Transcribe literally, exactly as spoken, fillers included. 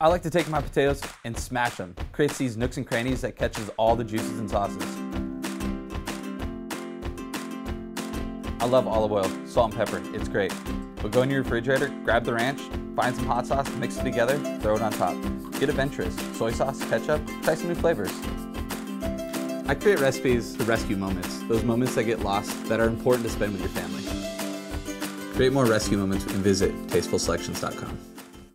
I like to take my potatoes and smash them. Creates these nooks and crannies that catches all the juices and sauces. I love olive oil, salt and pepper, it's great. But go in your refrigerator, grab the ranch, find some hot sauce, mix it together, throw it on top. Get adventurous, soy sauce, ketchup, try some new flavors. I create recipes for rescue moments, those moments that get lost that are important to spend with your family. Create more rescue moments and visit tasteful selections dot com.